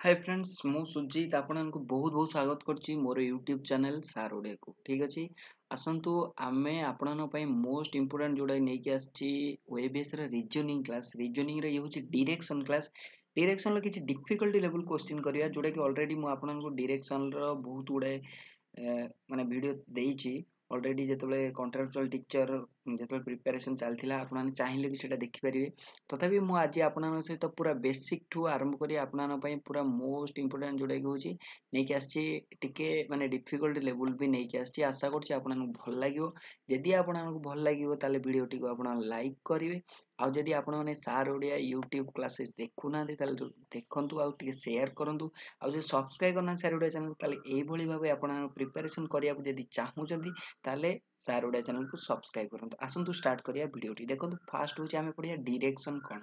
Hi friends मु सुजीत आपको बहुत बहुत स्वागत करछि मोर यूट्यूब चैनल सार ओडिया को ठीक अछि आसंतु आमे आपन पई मोस्ट इंपोर्टेंट जोडा नै कि आछि ओएबीएस रे रीजनिंग क्लास रीजनिंग रे होछि डायरेक्शन क्लास डायरेक्शन लो किछि डिफिकल्टी लेवल क्वेश्चन करिया जोडा कि ऑलरेडी मु आपन को डायरेक्शन रो बहुत गुडे माने वीडियो देइछि ऑलरेडी जेतबे कॉन्ट्रेक्चुअल टीचर जेतबे प्रिपरेशन चलथिला आपन चाहिले भी सेटा देखि परिबे तथापि मु आज आपन सहित पूरा बेसिक ठू आरंभ करी आपन पई पूरा मोस्ट इंपोर्टेंट जोडा कि होछि नै कि आछि टिके माने डिफिकल्ट लेवल भी नै कि आछि आशा करछि आपन भल लागिवो जदि आपन भल लागिवो ताले वीडियो टिको आपन लाइक करिवे आ जदि आपन माने सार ओडिया यूट्यूब क्लासेस देखु ना ताले देखंतु आ टिके शेयर करंतु आ जे सब्सक्राइब करना सार ओडिया चैनल ताले एई भली भाबे आपन प्रिपरेशन करिया जदि चाहू जदि ताले सार ओडिया चैनल को सब्सक्राइब करंतु आसंतु स्टार्ट करिया वीडियो टी देखंतु फास्ट होछि आमे पढिया डायरेक्शन कोन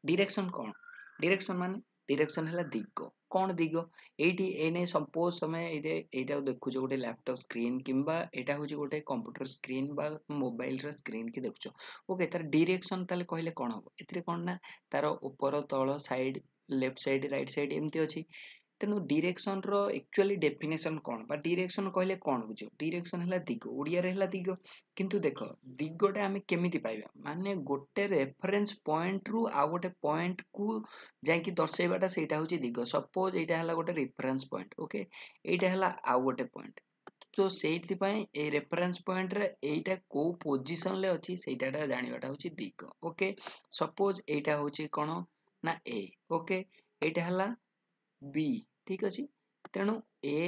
डायरेक्शन माने डायरेक्शन हला दिग कोन दिग एठी एने सपोज समय एटा देखु जो गोटे लैपटॉप स्क्रीन किंबा एटा होछि गोटे कंप्यूटर स्क्रीन बा मोबाइल रे स्क्रीन की देखुछो ओके तार डायरेक्शन ताले कहले कोन हो एथिरे कोन ना तार ऊपर तळ side left side right side एमती अछि तेनु डायरेक्शन रो एक्चुअली डेफिनेशन कोन बा डायरेक्शन कहले कोन बुझो डायरेक्शन हला दिग ओडिया रे हला दिग किंतु देखो दिगटा हमें केमिति पाइबा माने गोटे रेफरेंस पॉइंट रु आ गोटे पॉइंट को जाय कि दर्शाइबाटा सेटा होची दिग सपोज एटा हला गोटे रेफरेंस पॉइंट ओके एटा हला आ गोटे पॉइंट तो सेठी पय ए रेफरेंस पॉइंट रे एटा को पोजीशन ले अछि सेटाटा जानिबाटा होची दिग ओके सपोज एटा होची कोन ना ए ओके एटा हला बी ठीक अछि तेनु ए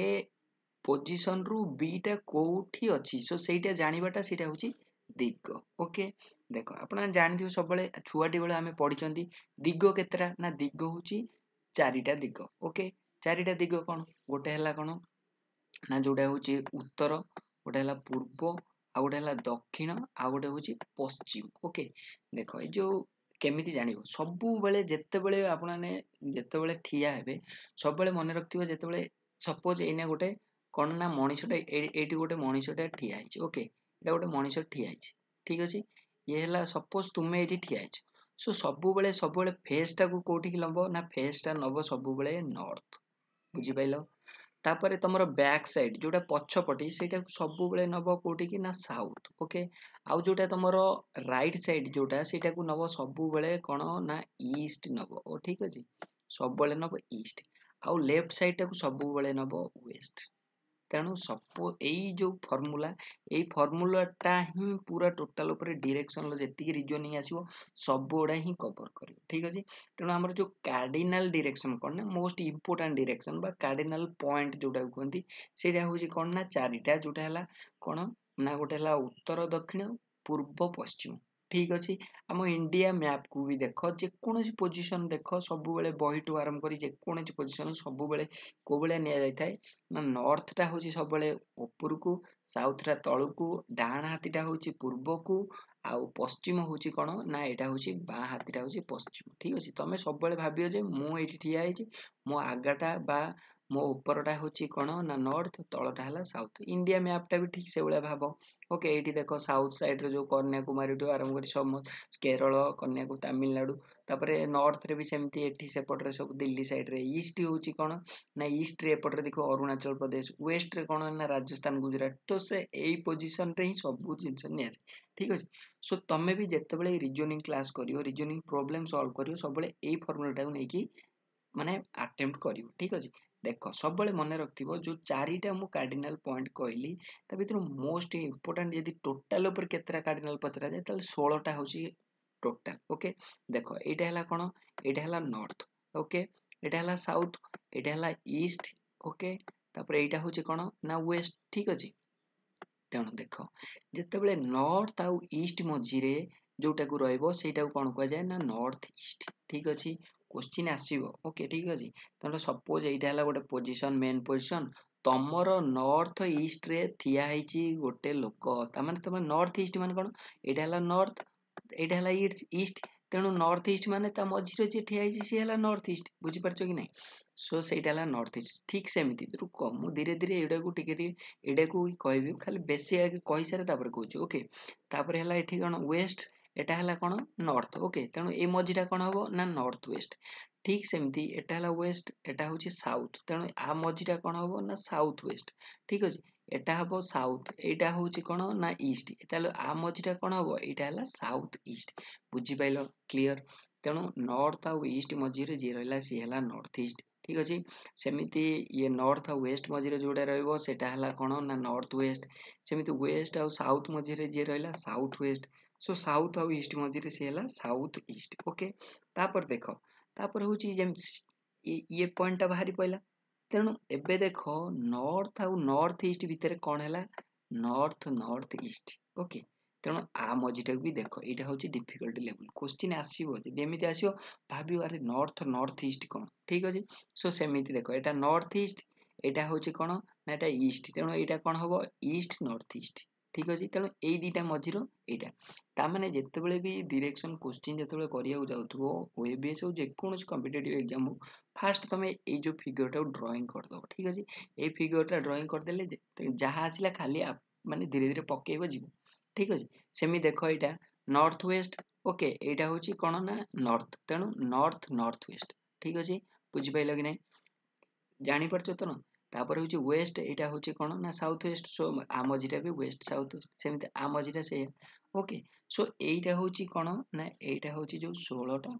पोजीशन रु बी टा कोठी अछि सो सेटा जानिबाटा सेटा होची दिग ओके देखो आपण जानथियो सब बेले छुआटी बेले हमें पढिचंती दिग केतरा ना दिग होची चारिटा दिग ओके चारिटा दिग कोन गोटे हला कोन ना जोडा होची उत्तर गोटे हला पूर्व आ गोटे हला दक्षिण आ गोटे होची पश्चिम ओके देखो ए जो केमिति जानिबो सबु बेले जत्ते बेले आपनाने जत्ते बेले ठिया हेबे सब बेले मन रखथिबो जत्ते बेले सपोज एने गोटे कोन ना मनीषटा एठी गोटे मनीषटा ठिया हिची ओके एटा गोटे मनीष ठिया हिची ठीक अछि ये हला सपोज तुमे एठी ठिया हिच सो सबु बेले फेस टा को कोठी लंबो ना फेस टा नबो सबु बेले नॉर्थ बुझी पाइलो तापरे तमरो बैक साइड जोटा पछपटी सेटा सबु बेले नबो कोठी की ना साउथ ओके आउ जोटा तमरो राइट साइड जोटा सेटा को नबो सबु बेले कोन ना ईस्ट नबो ओ ठीक अछि सब बेले नबो ईस्ट आउ लेफ्ट साइड टा को सबु बेले नबो वेस्ट तेणु सपो एई जो फॉर्मूला टा ही पूरा टोटल ऊपर डायरेक्शन लो जेति रीजनिंग आसीबो सब ओडा ही कवर करियो ठीक अछि तेणु हमर जो कार्डिनल डायरेक्शन कोन ना मोस्ट इंपोर्टेंट डायरेक्शन बा कार्डिनल पॉइंट जोटा कहंती सेटा होची कोन ना चारिटा जोटा हला कोन ना गोटे हला उत्तर दक्षिण पूर्व पश्चिम ठीक अछि हम इंडिया मैप को भी देखो जे कोनोसी पोजीशन देखो सब बेले बही टू आरंभ करी जे कोनोसी पोजीशन सब बेले को बेले निया जाय थाए ना नॉर्थ टा होची सब बेले ऊपर को साउथ रा तळ को डाहाण हातीटा होची पूर्व को आउ पश्चिम होची कोन ना एटा होची बा हातीटा होची पश्चिम ठीक अछि तमे सब बेले भाबियो जे मु एठी ठिया हिची मो आगाटा बा मो ऊपरटा होची कोन ना नॉर्थ तळटा हला साउथ इंडिया मैप टा भी ठीक से बेले भाबो ओके एठी देखो साउथ साइड रे जो कन्याकुमारी टू आरंभ करी सम केरल कन्याकुमारी तमिलनाडु तापरे नॉर्थ रे भी सेमती एठी सेपट रे सब दिल्ली साइड रे ईस्ट होची कोन ना ईस्ट रे एपट रे देखो अरुणाचल प्रदेश वेस्ट रे कोन ना राजस्थान गुजरात तो से एई पोजीशन रे ही सब जिंस ने ठीक अछि सो तमे भी जत्ते बेले रीजनिंग क्लास करियो रीजनिंग प्रॉब्लम सॉल्व करियो सब बेले एई फार्मूला टा को नै कि माने अटेम्प्ट करियो ठीक अछि देखो सब बेले मन रखथिबो जो चारिटा मु कार्डिनल पॉइंट कहली त भितर मोस्ट इंपोर्टेंट यदि टोटल ऊपर केतरा कार्डिनल पचरा जाय त 16 टा होची टोटल ओके देखो एटा हला कोन एटा हला नॉर्थ ओके एटा हला साउथ एटा हला ईस्ट ओके तापर एटा होची कोन ना वेस्ट ठीक अछि तेणु देख जिते नॉर्थ आउ ईस्ट मझीरे जोटा को रहइबो सेटा को कोन कहै जाय ना नॉर्थ ईस्ट ठीक अछि क्वेश्चन आसीबो ओके ठीक अछि तेणु सपोज एटा हला गोटे पोजीशन मेन पोजीशन तमरो नॉर्थ ईस्ट रे थिया हिची गोटे लोक ता माने तम नॉर्थ ईस्ट माने कोन एटा हला नॉर्थ एटा हला ईस्ट तेणु नॉर्थ ईस्ट माने ता मझीरे जे ठिया हिची से हला नॉर्थ ईस्ट बुझी परछो कि नै सो सेटा हला नॉर्थ ईस्ट ठीक सेमिति रुको मु धीरे धीरे एडा को टिके एडा को कहबी खाली बेसी आगे कहि सारे तापर कहूची ओके तापर हला एठी कोन वेस्ट एटा हला कोन नॉर्थ ओके तेणु ए मझीरा कोन हबो ना नॉर्थ वेस्ट ठीक सेमती एटा हला वेस्ट एटा होची साउथ तेणु आ मझीटा कोन हबो ना साउथ वेस्ट ठीक अछि एटा हबो साउथ एटा होची कोन ना ईस्ट ताले आ मझीटा कोन हबो एटा हला साउथ ईस्ट बुझी पाइलो क्लियर तेणु नॉर्थ आ ईस्ट मझी रे जे रहला सी हला नॉर्थ ईस्ट ठीक अछि सेमिति ये नॉर्थ आ वेस्ट मझी रे जोडा रहइबो सेटा हला कोन ना नॉर्थ वेस्ट सेमिति वेस्ट आ साउथ मझी रे जे रहला साउथ वेस्ट सो साउथ आ ईस्ट मझी रे से हला साउथ ईस्ट ओके तापर देखो तापर होची जेम ये पॉइंट बाहरी पइला तेणु एबे देखो नॉर्थ आउ नॉर्थ ईस्ट भितर कोन हला नॉर्थ नॉर्थ ईस्ट ओके तेणु आ मझीटा भी देखो एटा होची डिफिकल्टी लेवल क्वेश्चन आसीबो जे एमिति आसीबो भाबियो अरे नॉर्थ नॉर्थ ईस्ट कोन ठीक अछि सो सेमिति देखो एटा नॉर्थ ईस्ट एटा होची कोन ना एटा ईस्ट तेणु एटा कोन हबो ईस्ट नॉर्थ ईस्ट ठीक अछि तेणु एई दीटा मझीरो एटा ता माने जेतेबेले भी डायरेक्शन क्वेश्चन जेतेबेले करिया जाउथबो ओएबीएस हो जे कोनोस कॉम्पिटिटिव एग्जाम हो फास्ट तमे ए जो फिगर टा ड्राइंग कर दो ठीक अछि ए फिगर टा ड्राइंग कर देले जहा आसिला खाली माने धीरे धीरे पकेइबो जीवो ठीक अछि सेमि देखो एटा नॉर्थ वेस्ट ओके एटा होची कोन ना नॉर्थ तेणु नॉर्थ नॉर्थ वेस्ट ठीक अछि बुझि पाइलो कि नै जानि परछो त न तापर होची वेस्ट एटा होची कोन ना साउथ वेस्ट सो आ मझीटा भी वेस्ट साउथ सेमिति आ मझीटा से ओके सो एटा होची कोन ना एटा होची जो 16 टा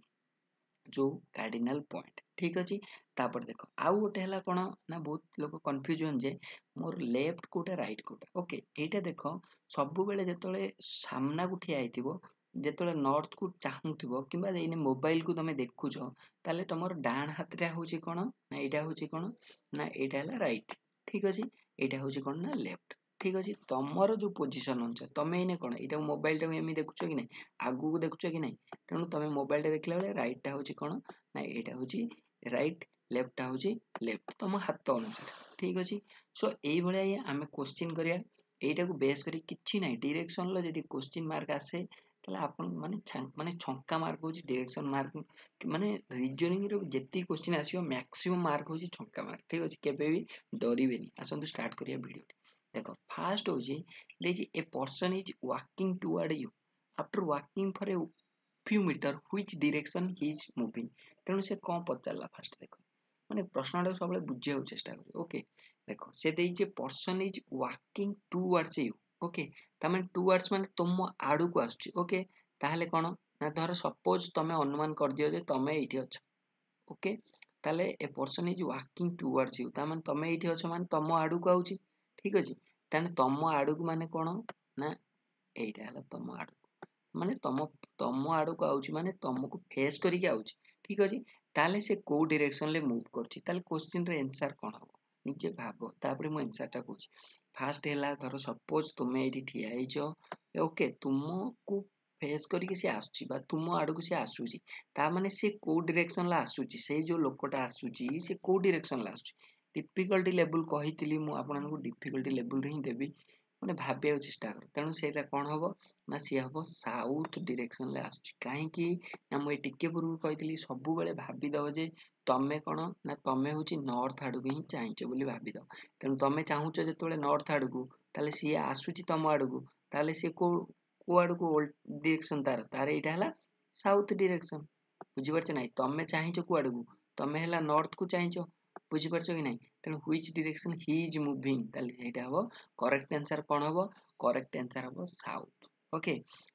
जो कार्डिनल पॉइंट ठीक अछि तापर देखो आउ गोटे हला कोन ना बहुत लोक कंफ्यूजन जे मोर लेफ्ट कोटा राइट कोटा ओके एटा देखो सब बेले जेतले सामना को ठिया आइतिबो जेतले नॉर्थ को चाहुथिबो किबा एने मोबाइल को तमे देखुछो ताले तमर डान हातटा होची कोन ना एटा होची कोन ना एटा हला राइट ठीक अछि एटा होची कोन ना लेफ्ट ठीक अछि तमरो जो पोजीशन हुन्छ तमे इने कोन एटा मोबाइल टा एमि देखुछो कि नै आगु को देखुछो कि नै तेणु तमे मोबाइल टा देखला बेले राइट टा होची कोन ना एटा होची राइट लेफ्ट टा होची लेफ्ट तम हाथ अनुसार ठीक अछि सो एई भलिया आमे क्वेश्चन करिया एटा को बेस करी किछि नै डायरेक्शन ल जदी क्वेश्चन मार्क आसे तले आपन माने छक्का मार्क होची डायरेक्शन मार्क माने रीजनिंग रो जेति क्वेश्चन आसीयो मैक्सिमम मार्क होची छक्का मार्क ठीक अछि केबे भी डरिबेनी आसंतु स्टार्ट करिया वीडियो देखो फर्स्ट होची देजी a person is walking toward you after walking for a few meter which direction he is moving तेणु से कौन पचारला फास्ट देखो माने प्रश्नटा सब बुझे चेष्टा कर ओके देखो से देइचे person is walking towards you okay तमे टुवर्ड्स माने तुम आडू को आसुची ओके ताहले कोन ना धर सपोज तमे अनुमान कर दियो जे तमे एठी अछ ओके ताले a person is walking towards you ता माने तमे एठी अछ माने तम आडू को आउची ठीक अछि ताने तम आडू को माने कोन ना एइटा हला तम आडू माने तम आडू को आउची माने तुमको फेस करिके आउची ठीक अछि ताले से को डायरेक्शन ले मूव करची ताले क्वेश्चन रे आंसर कोन हो निजे भाबो तापरे मु आंसर टा कहूची फास्ट हैला धरो सपोज तुमे एठी ठिया हिजो ओके तुमको फेस करिके से आसुची बा तुम आडू को से आसुची ता माने से को डायरेक्शन ला आसुची से जो लोकटा आसुची से को डायरेक्शन ला आसुची डिफिकल्टी लेवल कहितली मु आपनन को डिफिकल्टी लेवल रे ही देबी माने भाबिया चेष्टा कर तेणु सेटा कोन हबो ना सी हबो साउथ डायरेक्शन ले आसुची काहे कि ना मु टिके पूर्व कहितली सब बेले भाबी दव जे तमे कोन ना तमे होची नॉर्थ आडू को ही चाहिचो बोली भाबी दव तेणु तमे चाहुचो जेतोले नॉर्थ आडू को ताले सी आसुची तम आडू को ताले सी को आडू को डायरेक्शन तार एटा हला साउथ डायरेक्शन बुझी परछ नै तमे चाहिचो को आडू को तमे हला नॉर्थ को चाहिचो बुझी परछ कि नै तेणु which direction he is moving ताले एटा हबो करेक्ट आंसर कोन हबो करेक्ट आंसर हबो साउथ ओके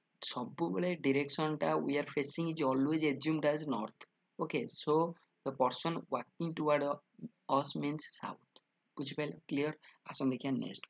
सब बेले डायरेक्शन टा we are facing is always assumed as north okay so the person walking toward us means south बुझी पाइल क्लियर आसन देखिया नेक्स्ट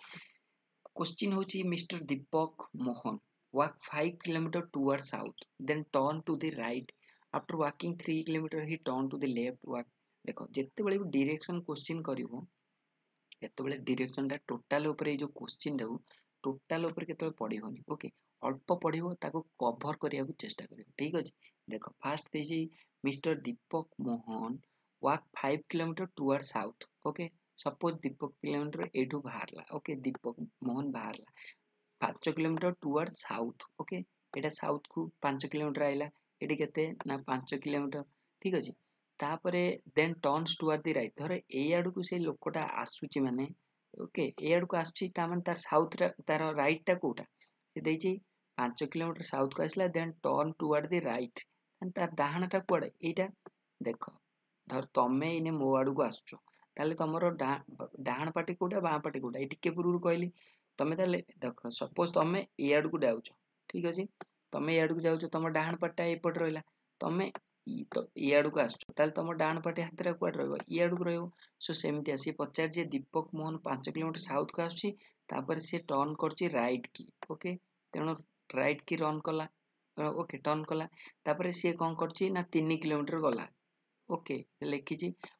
क्वेश्चन होची mister Deepak Mohan walk 5 kilometer towards south then turn to the right after walking 3 kilometer he turn to the left walk देखो जेते बेले direction question करिवो केतेबेले डायरेक्शन टा टोटल ऊपर जो क्वेश्चन दाउ टोटल ऊपर केते पढिबोनी ओके अल्प पढिबो ताको कवर करिया को चेष्टा करियो ठीक अछि देखो फर्स्ट देजी mister Deepak Mohan walk 5 kilometer towards south okay suppose Deepak kilometre एठू बाहरला ओके दीपक मोहन बाहरला 5 किलोमीटर टुवर्ड साउथ ओके एटा साउथ को 5 किलोमीटर आइला एटी केते ना 5 किलोमीटर ठीक अछि तापरे then turns toward the right धर ए आडू को से लोकटा आसुची माने ओके ए आडू को आसुची ता माने तार साउथ रा तार राइट टा कोटा से देइची 5 किलोमीटर साउथ को आसला then turn toward the right तार डाहाणा टा कोडे एटा देख धर तमे इने मो आड़ को आसुच ताले तमरो डाहाण पार्टी कोटा बाँ पार्टी कोटा ये टिके पूर्व कहली तमे ताले देख सपोज तमे ए आड़ को जाउछ ठीक अछि तमे ए आड़ को जाउछ तम डाहाण पार्टा एपट रहला तमे ए आड़ को आसुच ताले तम डाहाण पार्टी हातरा कुआड रहबो ए आड़ को रहबो सो सेमति आसी पचार जे दीपक मोहन 5 किलोमीटर साउथ को आसुची तापर से टर्न करची राइट की ओके तेणु राइट की रन कला ओके टर्न कला तापर से कोन करची ना 3 किलोमीटर गला ओके लिखी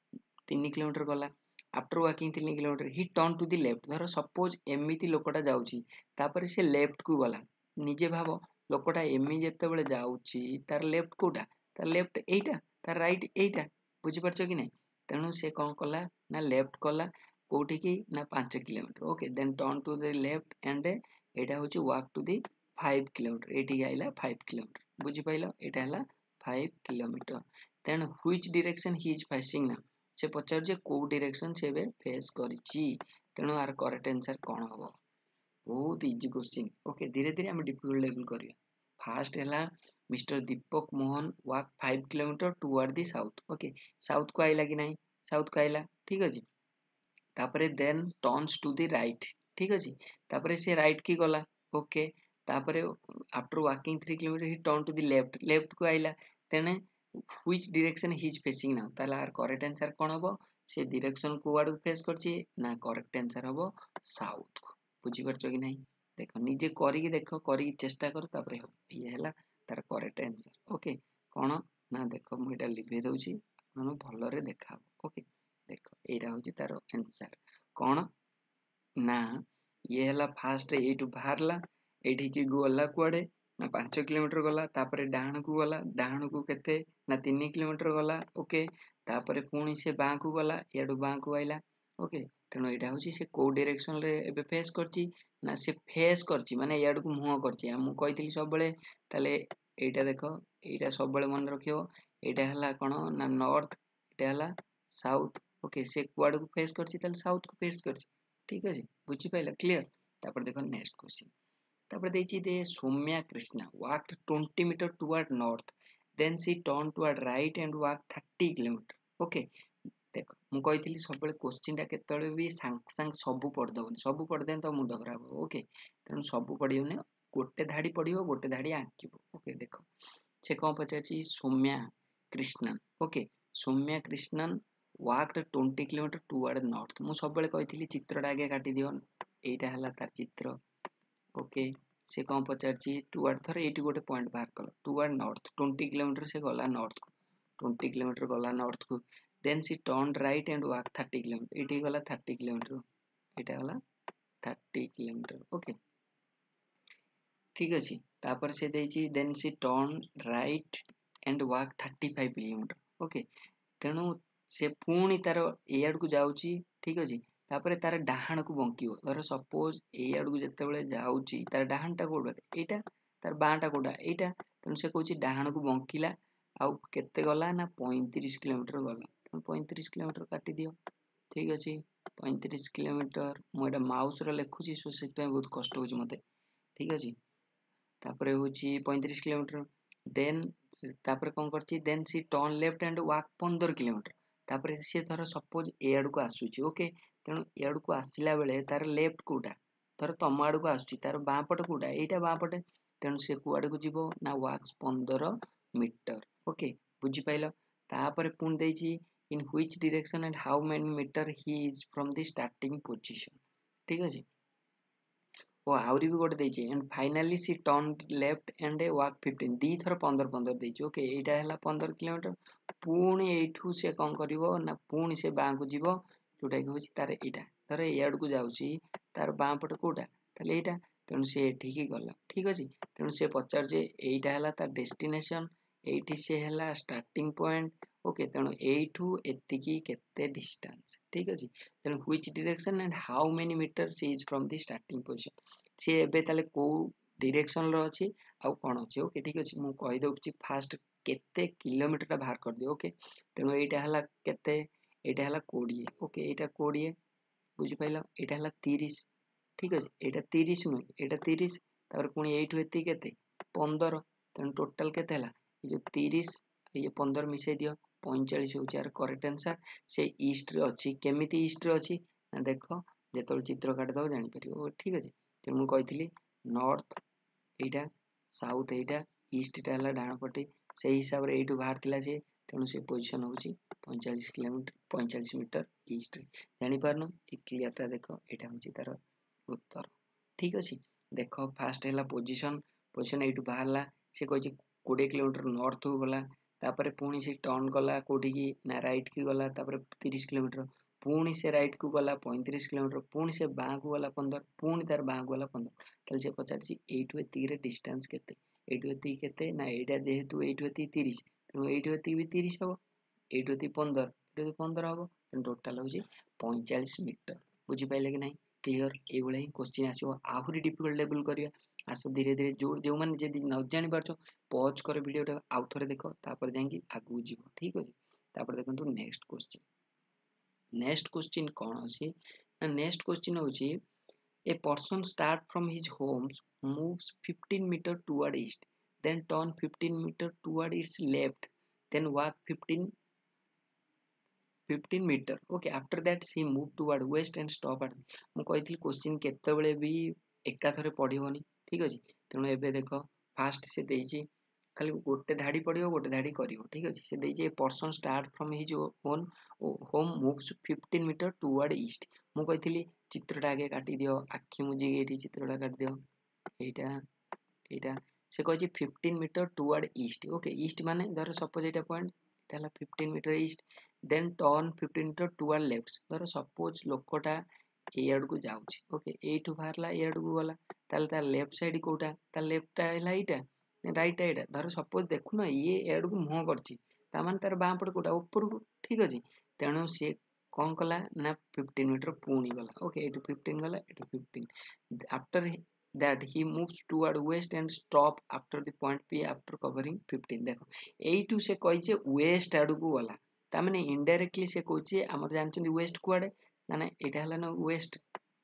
3 किलोमीटर गला after walking 3 kilometre he turn to the left धर सपोज एमिति लोकटा जाउची तापर से लेफ्ट को गला निजे भाव लोकटा एमि जेते बेले जाउची तार लेफ्ट कोटा तार लेफ्ट एटा तार राइट एटा बुझी परछो कि नै तेणु से कोन कला ना लेफ्ट कला कोठी की ना 5 kilometre okay then turn to the left and एटा होची वॉक टू दी 5 किलोमीटर एठी आइला 5 किलोमीटर बुझी पाइलो एटा हला 5 kilometre then which direction he is facing ना से पचार जे को डायरेक्शन से बे फेस करिची तेणु आर करेक्ट आंसर कोन हबो बहुत इजी क्वेश्चन ओके धीरे धीरे हम डिफिकल्ट लेवल करिया फास्ट हला mister Deepak Mohan walk 5 kilometre toward the south okay south को आइला कि नै साउथ को आइला ठीक अछि तापरे then turns to the right ठीक अछि तापरे से राइट की गला ओके तापरे after walking 3 kilometre he turn to the left left को आइला तेने which direction he is facing now ताला आर करेक्ट आंसर कोन हबो से डायरेक्शन को वाड फेस करची ना करेक्ट आंसर हबो साउथ को बुझी परछो कि नै देखो निजे करी के देखो करी चेष्टा करो तापरे हो ये हला तार करेक्ट आंसर ओके कोन ना देखो मु एटा लिखि दउची आपन भलो रे देखा ओके देखो एटा होची तार आंसर कोन ना ये हला फास्ट एटू बाहरला एठी की गला कुआडे ना 5 किलोमीटर गला तापरे डाहाण को केते ना 3 किलोमीटर गला ओके तापरे पुणी से बाँ को गला याडू बाँ को आइला ओके तेणु एटा होची से को डायरेक्शन रे एबे फेस करची ना से फेस करची माने याडू को मुह करची हम कहितली सब बेले ताले एटा देखो एटा सब बेले मन रखियो एटा हला कोन ना नॉर्थ एटा हला साउथ ओके से कुआड को फेस करची ताले साउथ को फेस करची ठीक अछि बुझी पाइला क्लियर तापर देखो नेक्स्ट क्वेश्चन तापर देछि the Soumya Krishna walked 20 metre toward north then she turn toward right and walk 30 kilometre okay देखो मु कहितली सब बेले क्वेश्चन ता केतळे भी सांग सब पढ दबनी सब पढ देन तो मुंड खराब हो ओके तेन सब पढियोने गोटे धाडी पढियो गोटे धाडी आंकिबो ओके देखो से कोन पचाची Soumya Krishnan okay Soumya Krishnan walked 20 kilometre toward north मु सब बेले कहितली चित्रटा आगे काटी दियो एटा हला तार चित्र ओके से कोन पचारची टुवर्ड थर एटी गोटे पॉइंट बाहर कल टुवर्ड नॉर्थ 20 किलोमीटर से गला नॉर्थ को 20 किलोमीटर गला नॉर्थ को then she turn right and walk 30 kilometre एटी गला 30 किलोमीटर एटा गला 30 किलोमीटर ओके ठीक अछि तापर से देछि then she turn right and walk 35 kilometre okay तेणु से पुणी तार ए आड़ को जाउची ठीक अछि तापरे तार डाहाण को बंकिबो धर सपोज ए आड़ को जते बेले जाउची तार डाहाणटा कोडा एटा तार बाटा कोडा एटा तेणु से कहउची डाहाण को बंकिला आउ केते गला ना 35 किलोमीटर गला तेणु 35 किलोमीटर काटी दियो ठीक अछि 35 किलोमीटर मु एटा माउस रे लेखुची सो सेते बहुत कष्ट होची मते ठीक अछि तापरे होची 35 किलोमीटर देन तापरे कोन करची then she turn left and walk 15 kilometre तापरे से धर सपोज ए आड़ को आसुची ओके तेणु ए आड़ को आसिला बेले तार लेफ्ट कोटा धर तम आड़ को आसुची तार बाँ पट कोटा एटा बाँ पटे तेणु से कुआड़ को जीवो ना वॉक्स 15 मीटर ओके बुझी पाइलो तापरे पुन देछि in which direction and how many metre he is from the starting position ठीक अछि ओ आउरी भी गोटे देछि and finally she turn left and walk 15 दी थर 15 15 देछि ओके एटा हला 15 किलोमीटर पुणी एठू से कोन करिवो ना पुणी से बाँ को जीवो जोटा कि होछि तार एटा धर ए आड़ को जाउची तार बाँ पट कोटा ताले एटा तेणु से एठी की गला ठीक अछि तेणु से पचार जे एटा हला तार डेस्टिनेशन एठी से हला स्टार्टिंग पॉइंट ओके तेणु एठू एतिकी केते डिस्टेंस ठीक अछि तेणु which direction and how many metre she is from the starting position से एबे ताले को डायरेक्शन रो अछि आ कोन अछि ओके ठीक अछि मु कहि दउची फास्ट केते किलोमीटर ता बाहर कर दियो ओके तेणु एटा हला केते एटा हला 20 ओके एटा 20 बुझी पाइलो एटा हला 30 ठीक अछि एटा 30 नु एटा 30 तापर पुनी एठू एति केते 15 तेणु टोटल केते हला ये जो 30 ये 15 मिसे दियो 45 होची यार करेक्ट आंसर से ईस्ट रे अछि केमिति ईस्ट रे अछि ना देखो जेतोल चित्र काट दो जानि परियो ठीक अछि ते मु कहितली नॉर्थ एटा साउथ एटा ईस्ट टा हला डाण पटे से हिसाब रे एटु बाहर थिला जे तेणु से पोजीशन होची 45 किलोमीटर 45 मीटर ईस्ट जानि पारनो ए क्लियर टा देखो एटा होची तार उत्तर ठीक अछि देखो फास्ट हैला पोजीशन एटु बाहरला से कहछि 20 किलोमीटर नॉर्थ को गला तापर पुणी से टर्न गला कोठी की ना राइट की गला तापर 30 किलोमीटर पुणी से राइट को गला 35 किलोमीटर पुणी से बां को गला 15 पुणी तार बां को गला 15 ताले से पचारछि एटु एति रे डिस्टेंस केते एटु एति केते ना एटा जेहेतु एटु एति 30 तेणु एटु एति भी 30 हबो एटु एति 15 एटु 15 हबो तेणु टोटल होछि 45 मीटर बुझि पाइले कि नै क्लियर ए भले ही क्वेश्चन आसीबो आहुरी डिफिकल्ट लेवल करिया आसो धीरे धीरे जो माने जदी न जानि पारछो पॉज कर वीडियो टा आउ थरे देखो तापर जांगी आगु जीवो ठीक अछि तापर देखंतु नेक्स्ट क्वेश्चन कोन अछि ना नेक्स्ट क्वेश्चन होछि a person start from his homes moves 15 meter toward east then turn 15 meter toward its left then walk 15 meter okay after that she move toward west and stop at मु कहितली question केते बेले भी एका थरे पढिबोनी ठीक अछि तेणु एबे देखो फास्ट से देइछि खाली गोटे धाडी पढिबो गोटे धाडी करिवो ठीक अछि से देइछि a person start from his own home moves 15 metre toward east मु कहितली चित्रटा आगे काटी दियो आखि मुजी एठी चित्रटा काटी दियो एटा एटा से कहिछि 15 metre toward east okay east माने धर सपोज एटा पॉइंट एटा हला 15 metre east then turn 15 metre toward left धर सपोज लोकटा ए आड़ को जाउछि ओके एठु बाहरला ए आड़ को गला ताले ता लेफ्ट साइड कोटा ता लेफ्ट टा हला एटा राइट एटा धर सपोज देखु ना ये ए आड़ को मुह करछि ता माने तार बां पट कोटा ऊपर को ठीक अछि तेणु से कोन कला ना 15 मीटर पुणी गला ओके एटु 15 गला एटु 15 after that he moves toward west and stop after the point P after covering 15 देखो एइटू से कहिजे वेस्ट आडू को गला ता माने इनडायरेक्टली से कहउछि हमर जानछन वेस्ट कुआडे माने एटा हला ना वेस्ट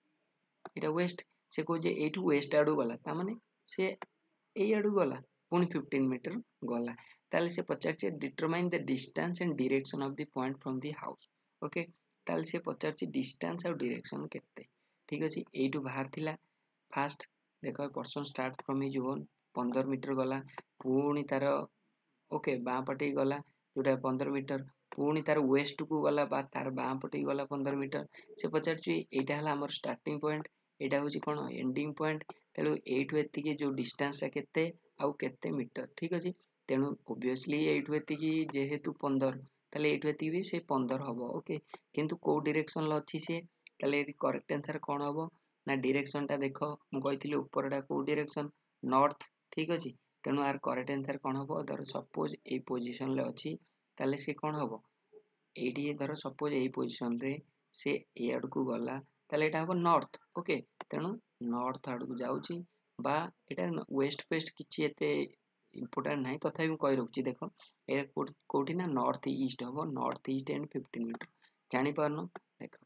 एटा वेस्ट से कहउछि एइटू वेस्ट आडू गला ता माने से एई आडू गला पुनी 15 मीटर गला ताले से पचारछि determine the distance and direction of the point from the house okay ताले से पचारछि डिस्टेंस और डायरेक्शन केते ठीक अछि एइटू बाहर थिला फास्ट देखो person start from his own 15 metre गला पुणी तार ओके बां पटे गला जोटा 15 मीटर पुणी तार वेस्ट को गला बा तार बां पटे गला 15 मीटर से पचारछि एटा हला हमर स्टार्टिंग पॉइंट एटा होछि कोन एंडिंग पॉइंट तेणु एठु एति के जो डिस्टेंस केते आउ केते मीटर ठीक अछि तेणु ऑब्वियसली एठु एति की जेहेतु 15 ताले एठु एति भी से 15 हबो ओके किंतु को डायरेक्शन ल अछि से ताले एटी करेक्ट आंसर कोन हबो ना डायरेक्शन टा देखो मु कहितली ऊपरटा को डायरेक्शन नॉर्थ ठीक अछि तेणु आर करेक्ट आंसर कोन हबो धर सपोज ए पोजीशन ले अछि ताले से कोन हबो एडी धर सपोज ए पोजीशन रे से ए आड़ को गला ताले एटा हबो नॉर्थ ओके तेणु नॉर्थ आड़ को जाउची बा एटा वेस्ट वेस्ट किछि एते इंपोर्टेंट नाही तथापि मु कहि रखुची देखो ए कोठी ना नॉर्थ ईस्ट हबो नॉर्थ ईस्ट एंड 15 मीटर जानि पारनो देखो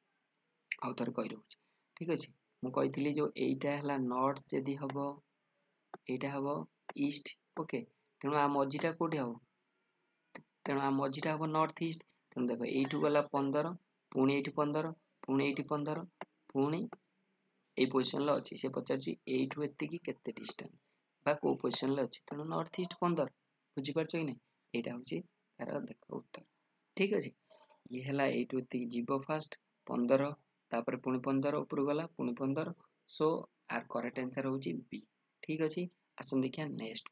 आउ थर कहि रखुची ठीक अछि मु कहितली जो एइटा हला नॉर्थ जदी हबो एइटा हबो ईस्ट ओके तेणु आ मझीटा कोठी हबो तेणु आ मझीटा हबो नॉर्थ ईस्ट तेणु देखो एइठु गला 15 पुणी एइठु 15 पुणी एइठु 15 पुणी ए पोजीशन ल अछि से पचारछि एइठु एति की केते डिस्टेंस बा को पोजीशन ल अछि तेणु नॉर्थ ईस्ट 15 बुझि पारछो कि नै एइटा होछि तार देखो उत्तर ठीक अछि ये हला एइठु एति जीवो फास्ट 15 तापर पुणी 15 ऊपर गला पुणी 15 सो आर करेक्ट आंसर होची बी ठीक अछि आसन देखिया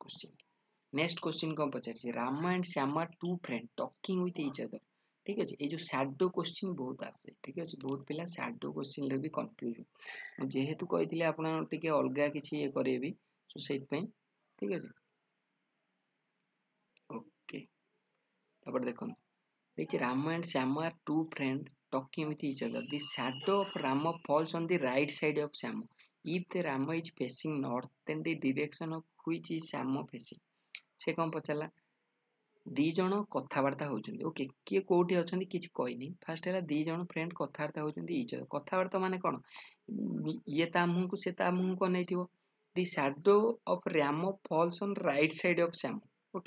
नेक्स्ट क्वेश्चन कोन पचारछि Ram and Shyama two friend talking with each other ठीक अछि ए जो शैडो क्वेश्चन बहुत आसे ठीक अछि बहुत पिला शैडो क्वेश्चन ले भी कंफ्यूज जेहेतु कहितले आपन टिके अलगा किछि ए करेबी सो सेत पे ठीक अछि ओके तापर देखन देखि Ram and Shyama are two friend talking with each other. The shadow of Rama falls on the right side of Shama. If the Rama is facing north, then the direction of which is Shama facing? से कौन पचाला दी जण कथावार्ता होउछन्ती okay किए कोठी अछन्ती किछ कहनी fast हैला दी जण friend कथावार्ता होउछन्ती etch कथावार्ता माने कोन ये ता मुह को से ता मुह को नैथिवो the shadow of Ram falls on right side of Shyam okay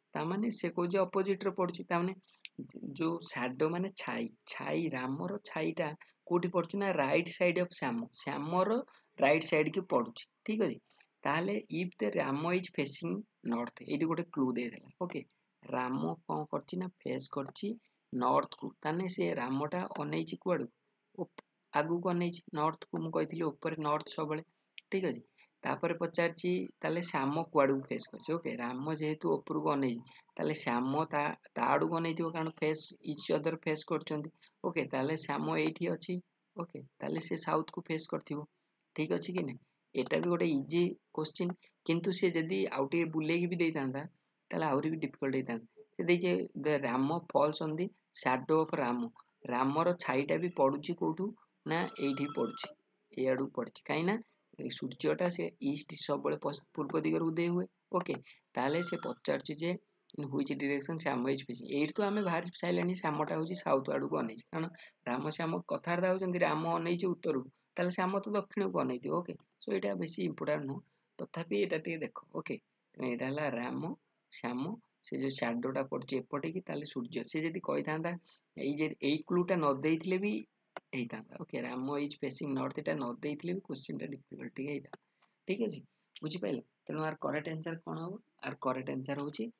तामाने से कौन अपोजिट रे पड़ुछि तामाने जो शैडो माने छाई छाई रामर छाईटा कोठी पड़ुछि ना राइट साइड ऑफ श्याम श्यामर राइट साइड की पड़ुछि ठीक अछि ताले if the Ram is facing north एटी गोटे क्लू दे देला ओके राम कोन करछि ना फेस करछि नॉर्थ को ताने से रामटा अनैछि कुआडू आगु को अनैछि नॉर्थ को मु कहितली ऊपर नॉर्थ सबले ठीक अछि तापर पचारछि ताले श्याम कुआडू फेस करछि ओके राम जेहेतु ऊपर को अनैछि ताले श्याम ता आडू को अनैथिबो कारण फेस इच अदर फेस करछन्ती ओके ताले श्याम एठी अछि ओके ताले से साउथ को फेस करथिबो ठीक अछि कि नै एटा भी गोटे इजी क्वेश्चन किंतु से जदी आउटे बुलेगी भी देइतांदा ताले आउरी भी डिफिकल्ट देइतांदा से देइजे the Ram falls on the shadow of Ram रामर छाईटा भी पडुची कोठू ना एठी पडुची ए आडू पडुची काईना सूर्यटा से ईस्ट सबले पूर्व दिगरे उदय हुए ओके ताले से पचारची जे in which direction Shyam is facing एठी तो आमे बाहर साइलेनी श्यामटा होची साउथ आडू को अनैछि कारण राम श्याम कथार दाउचंती राम अनैछि उत्तरु ताले श्याम तो दक्षिण को अनैथि ओके सो एटा बेसी इंपोर्टेंट नो तथापि एटा टे देखो ओके एटा हला राम श्याम से जो शैडोटा पड़छि एपटे की ताले सूर्य से जदी कहि थांदा एई क्लूटा न देइथिले भी हेइतांदा okay Ram is facing north एटा न देइथिले भी क्वेश्चन टा डिफिकल्ट हेइता ठीक अछि बुझि पाइल तेनु आर करेक्ट आंसर कोन हो आर करेक्ट आंसर होछि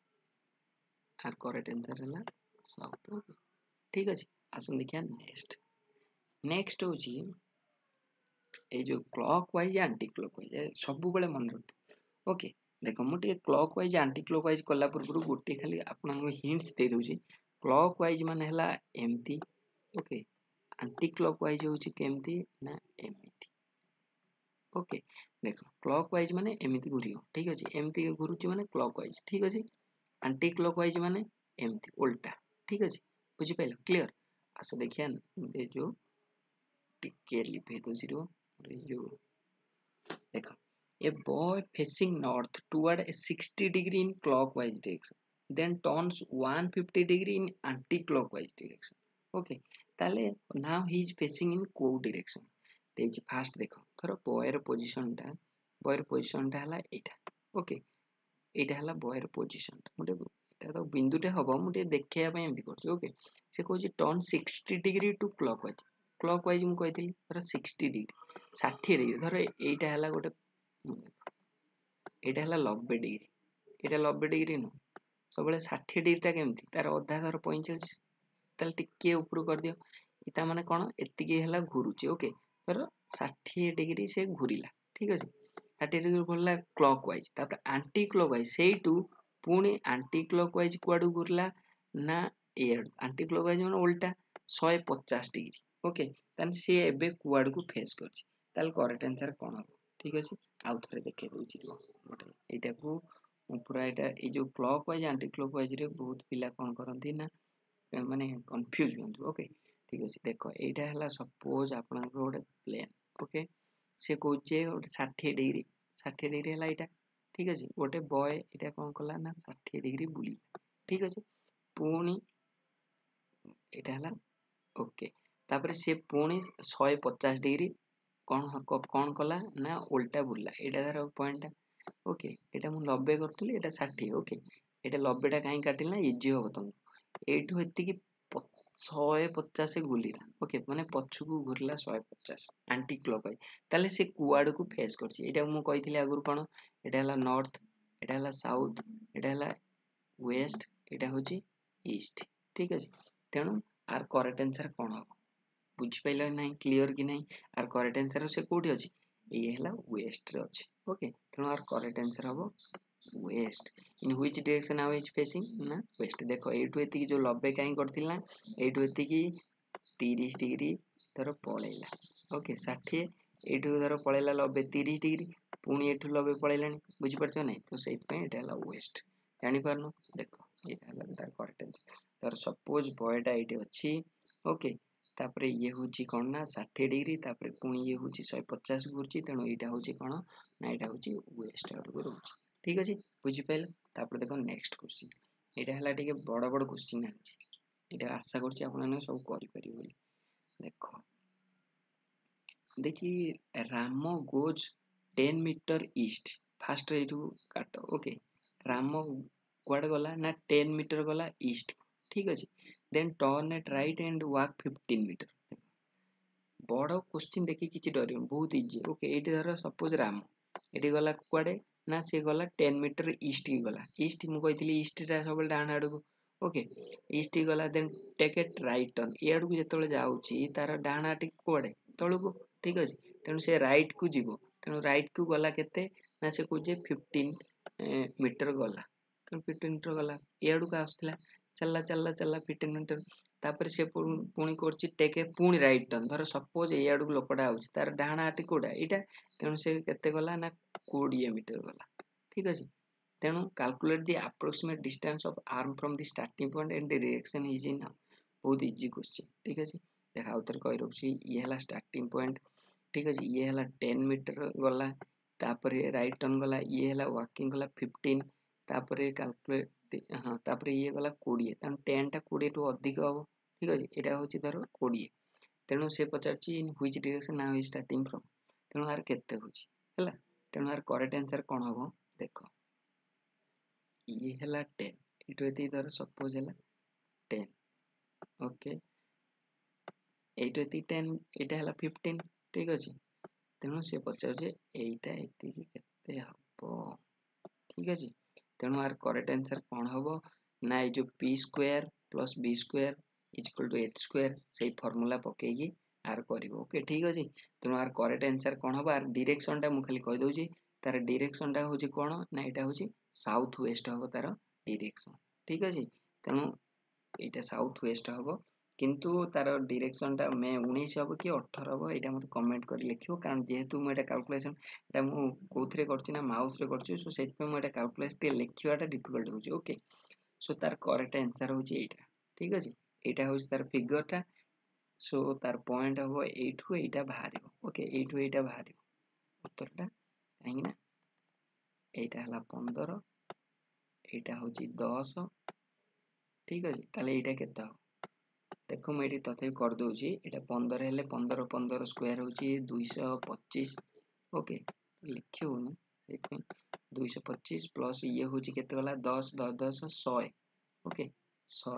आर करेक्ट आंसर हला साउथ ओके ठीक अछि आसन देखिया नेक्स्ट नेक्स्ट होछि ए जो clockwise anticlockwise सब बेले मन रख ओके देखो मुझे clockwise anticlockwise कला पूर्व गोटे खाली आपन हिंट्स दे दूची क्लॉक वाइज माने हला एमती ओके एंटी क्लॉक वाइज होची केमती ना एमती ओके देखो क्लॉक वाइज माने एमती घुरियो ठीक अछि एमती घुरुची माने क्लॉक वाइज ठीक अछि एंटी क्लॉक वाइज माने एमती उल्टा ठीक अछि बुझि पाइलो क्लियर आसे देखिया ए जो टिके लिभे दोची रो जो देखो a boy facing north toward a 60 degree in clockwise direction then turns 150 degree in anti-clockwise direction okay ताले now he is facing in co direction देछि फास्ट देखो थरो बॉय र पोजीशन टा हला एटा ओके एटा हला बॉय र पोजीशन मुटे एटा तो बिंदुटे हबो मुटे देखिया पय एमति करछु ओके से कहछि टर्न 60 डिग्री टू क्लॉकवाइज मु कहितली थरो 60 डिग्री 60 डिग्री धरो एटा हला गोटे एटा हला 90 डिग्री एटा 90 डिग्री नु सबले 60 डिग्री टा केमती तार अधा धर 45 ताल टिके ऊपर कर दियो इता माने कोन एतिकी हला घुरुची ओके तर 60 डिग्री से घुरिला ठीक अछि 60 डिग्री घुरला क्लॉकवाइज तापर एंटी क्लॉकवाइज सेइटू पुणी एंटी क्लॉकवाइज कुआडू घुरला ना एड एंटी क्लॉकवाइज माने उल्टा 150 डिग्री ओके तन से एबे कुआडू को फेस करछि ताल करेक्ट आंसर कोन हो ठीक अछि आउ थरे देखे दोछि गोटे एटा को पूरा एटा ए जो क्लॉकवाइज एंटी क्लॉकवाइज रे बहुत पिला कोन करंती ना माने कंफ्यूज होंतु ओके ठीक अछि देखो एटा हला सपोज आपन गोटे प्लेन ओके से कोचे गोटे 60 डिग्री हला एटा ठीक अछि गोटे बॉय एटा कोन कला ना 60 डिग्री बुली ठीक अछि पुणी एटा हला ओके तापर से पुणी 150 डिग्री कौन कला ना उल्टा बुलला एटा तार पॉइंट ओके एटा मु 90 करतली एटा 60 ओके एटा 90 टा काई काटिल ना इजी होबो तुम एठू एति की 150 गुलिरा ओके माने पछु को घुरला 150 एंटी क्लॉकवाइज ताले से कुआड को फेस करछि एटा मु कहितली आगुर कोन एटा हला नॉर्थ एटा हला साउथ एटा हला वेस्ट एटा होची ईस्ट ठीक अछि तेनु आर करेक्ट आंसर कोन हो बुझ पाइला नहीं क्लियर कि नहीं आर करेक्ट आंसर से कोठी अछि ये हला वेस्ट रे अछि ओके तेनु आर करेक्ट आंसर हबो वेस्ट इन व्हिच डायरेक्शन आउ इज फेसिंग ना वेस्ट देखो एठू एति की जो 90 काई करथिल ना एठू एति की 30 डिग्री धर पळेला ओके 60 एठू धर पळेला 90 30 डिग्री पुणी एठू 90 पळेलानी बुझि परछो नै तो सेट पे एटा हला वेस्ट जानि पारनो देखो एटा हला तार करेक्ट आंसर तर सपोज बॉयटा एठी अछि ओके तापरे ये होची कोन ना 60 डिग्री तापरे पुणी ये होची 150 घुरची तेनु एटा होची कोन ना एटा होची वेस्ट आउट रहउची ठीक अछि बुझि पाइल तापरे देखो नेक्स्ट क्वेश्चन एटा हला टिके बड़ बड़ क्वेश्चन आछि एटा आशा करछि आपन ने सब करि परिबो देखो देखि Ram goes 10 metre east first एठू काटो ओके राम कुआडे गला ना 10 मीटर गला ईस्ट, ठीक अछि। Then turn at right and walk 15 metre. बड़ क्वेश्चन देखि किछि डरियो, बहुत इजी। ओके एठी धर सपोज राम एठी गला कुआडे ना से गला 10 मीटर ईस्ट की गला, ईस्ट मु कहितली ईस्ट रा सबल डाण आडू। ओके ईस्ट की गला then take it right turn, ए आडू जेतले जाउची तार डाण आटी कुआडे तळुको, ठीक अछि। तेणु से राइट को जीवो, तेणु राइट को गला केते ना से कोजे 15 मीटर गला, तेणु 15 मीटर गला ए आडू का आसला चलला चलला चलला 15 मीटर। तापर से पुणी करछि टेक ए पुणी राइट टर्न, धर सपोज ए आडू लोकडा आउची तार डाण आटी कोडा एटा, तेणु से केते गला ना 20 मीटर गला, ठीक अछि। तेणु calculate the approximate distance of arm from the starting point and the direction is in, बहुत इजी क्वेश्चन, ठीक अछि। देखा उतर कहि रखछि ये हला स्टार्टिंग पॉइंट, ठीक अछि। ये हला 10 मीटर गला, तापरे राइट टर्न गला, ये हला वॉकिंग गला 15, तापरे कैलकुलेट हां तापरे ये गला 20, तन 10 टा 20 टू अधिक हो, ठीक अछि। एटा होछि धर 20, तेणु से पचारछि in which direction now is starting from, तेणु आर केते होछि हला। तेणु आर करेक्ट आंसर कोन होबो देखो, ये हला 10 इटो एति धर सपोज हला 10, ओके एटो एति 10 एटा हला 15, ठीक अछि। तेणु से पचार जे एटा एति की केते हबो, ठीक अछि। तेणु आर करेक्ट आंसर कोन होबो ना ए जो p square plus b square is equal to h square सेही फार्मूला पकेगी आर करिवो, ओके ठीक अछि। तेणु आर करेक्ट आंसर कोन होबो, आर डायरेक्शन टा मु खाली कहि दउची, तार डायरेक्शन टा होची कोन ना एटा होची साउथ वेस्ट होबो तार डायरेक्शन, ठीक अछि। तेणु एटा साउथ वेस्ट होबो, किंतु तार डायरेक्शन टा मे 19 होबो कि 18 होबो एटा मते कमेंट करि लिखियो, कारण जेहेतु मु एटा कैलकुलेशन एटा मु कोथरे करछि ना माउस रे करछि, सो सेति पे मु एटा कैलकुलेशन टे लिखिवाटा डिफिकल्ट होछि, ओके। सो तार करेक्ट आंसर होछि एटा, ठीक अछि। एटा होछि तार फिगर टा, सो तार पॉइंट होबो एठु एटा बाहरिबो, ओके एठु एटा बाहरिबो उत्तरटा, काहे ना एटा हला 15 एटा होछि 10, ठीक अछि। ताले एटा केते हो देखो मैं एटी तथे कर दउची, एटा 15 हेले 15 15 स्क्वायर होची 225, ओके लिखियो ना सेति 225 प्लस ये होची केते गला 10 10 10 100, ओके 100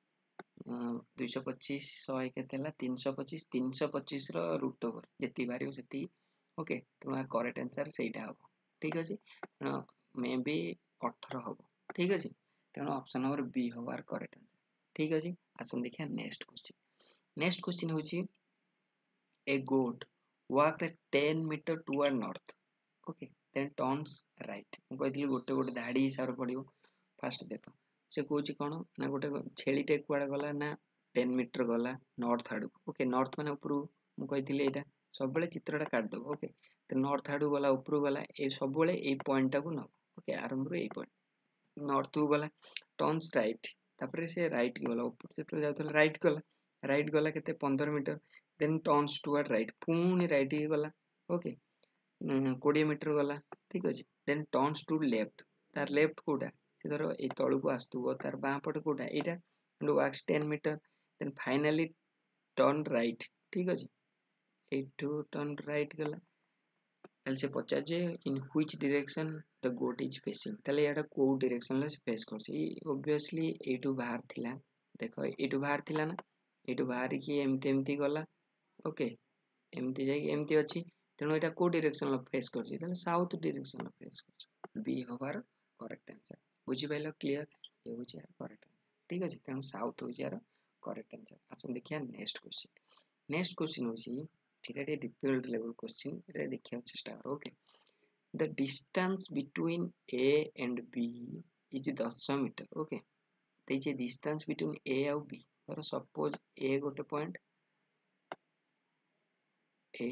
225 100 केते हला 325, 325 रो रूट ओवर जेति बारियो सेति, ओके। तुम करेक्ट आंसर सेटा हो, ठीक अछि। मे बी 18 होबो, ठीक अछि। तेणु ऑप्शन नंबर बी होबार करेक्ट आंसर, ठीक अछि। आसन देखिया नेक्स्ट क्वेश्चन। नेक्स्ट क्वेश्चन होची ए गोट walked 10 meter toward north, okay then turns right। मु कहथिली गोटे गोटे धाडी हिसाब पडियो। फास्ट देखो से कहूची कोन ना गोटे छेलीटे कुआडे गला ना 10 मीटर गला नॉर्थ आडू, ओके नॉर्थ माने ऊपरू मु कहथिली एटा सब बेले चित्रटा काट दबो, ओके तो नॉर्थ आडू गला ऊपरू गला ए सब बेले ए पॉइंट टा को न, ओके आरंभ रो ए पॉइंट नॉर्थ को गला टर्न्स राइट, तापरे से राइट गला ऊपर जेतले जाउतले राइट गला केते 15 meter, then turns toward right पुनी राइट ही गला, ओके 20 मीटर गला, ठीक अछि। देन टर्न्स टू लेफ्ट, तार लेफ्ट कोडा से धरो ए तळु को आस्तुबो तार बां पट कोडा एटा and walks 10 meter, then finally turn right, ठीक अछि। ए टू टर्न राइट गला ताले से पचा जे in which direction the goat is facing, ताले याडा को डायरेक्शन ले फेस करछि ऑब्वियसली ए टू बाहर थिला, देखो ए टू बाहर थिला ना ए टू बाहर की एमती एमती गला, ओके एमती जाई एमती अछि। तेणु एटा को डायरेक्शन लो फेस करछि ताले साउथ डायरेक्शन लो फेस करछि, बी होबार करेक्ट आंसर। बुझि पाइलो क्लियर, ए होछि यार करेक्ट आंसर, ठीक अछि। तेणु साउथ होछि यार करेक्ट आंसर। आसन देखिया नेक्स्ट क्वेश्चन। नेक्स्ट क्वेश्चन होछि एटा डे डिफिकल्ट लेवल क्वेश्चन, एटा देखिया चेष्टा करो, okay. The distance between A and B is 10 meter, okay। तो ये distance between A and B, तर suppose A गोटे point A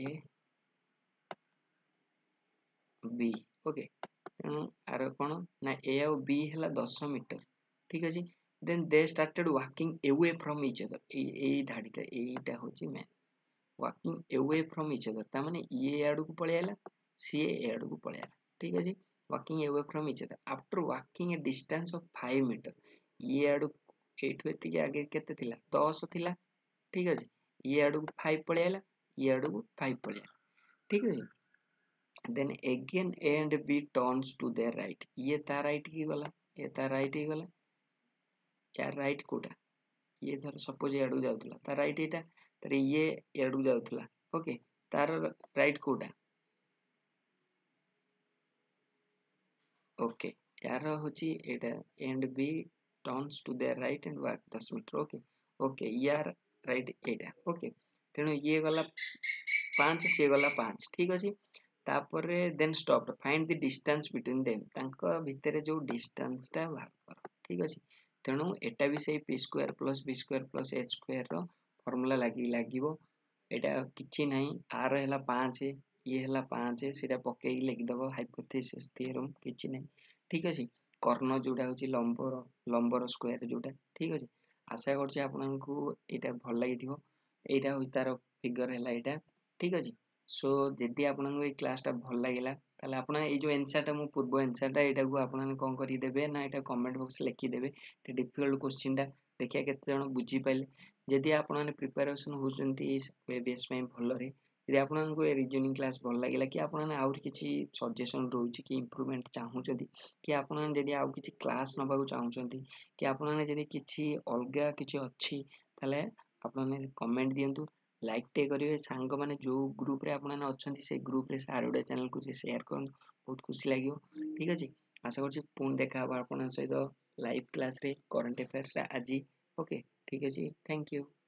B, okay। तेणु आर कोन ना A और B हला 10 मीटर, ठीक अछि। then they started walking away from each other, ए धाडीटा एटा होची मैं walking away from each other, ता माने ये आडू को पळे आला सी ए आडू को पळे आला, ठीक अछि। walking away from each other after walking a distance of 5 meter, ये आडू एठु एति के आगे केते थिला 10 थिला, ठीक अछि। ये आडू को 5 पळे आला, ये आडू को 5 पळे आला, ठीक अछि। then again A and B turns to their right, ये ता राइट की गला ये तार राइट ही गला यार राइट कोटा ये धर सपोज याडू जाउतला तार राइट एटा तार ये याडू जाउतला ओके तार राइट कोटा ओके यार होची एटा and B turns to there right and back 10 meter okay okay यार राइट एटा ओके तेणु ये गला 5 से गला 5 ठीक अछि तापरे then stop find the distance between them तांको भितरे जो डिस्टेंस ता बाहर कर ठीक अछि तेणु एटा भी सेही p square plus b square plus h square रो फार्मूला लागिबो एटा किछि नाही r हैला 5 ये हैला 5 सेटा पक्के लिखि दबो हाइपोथेसिस थ्योरम किछि नाही ठीक अछि कर्ण जोडा होची लंबर स्क्वायर जोडा ठीक अछि आशा करछि आपनकु एटा भल लागिथिबो एटा होई तार फिगर हैला एटा ठीक अछि सो जदि आपनकु ए क्लास ता भल लागिला ताले आपन ए जो आंसर ता मु पूर्व आंसर ता एटा को आपन कोन करि देबे ना एटा कमेंट बॉक्स लिखि देबे ते डिफिकल्ट क्वेश्चन ता देखिया केते जण बुझी पाइले जदि आपन प्रिपरेशन होचंती ओएबीएस में भल रे यदि आपनको ए रीजनिंग क्लास भल लागिला कि आपन आउर किछि सजेशन रहउछि कि इंप्रूवमेंट चाहउछंती कि आपन जदि आउ किछि क्लास नबाकू चाहउछंती कि आपन जदि किछि अलगा किछि अछि ताले आपन कमेंट दियंतु लाइक टे करिवे सांग माने जो ग्रुप रे आपन अछंती से ग्रुप रे सार ओडे चैनल को शेयर करन बहुत खुशी लागियो ठीक अछि आशा करछि पुन देखा हबा आपन सहित लाइव क्लास रे करंट अफेयर्स रे आज ओके ठीक अछि थैंक यू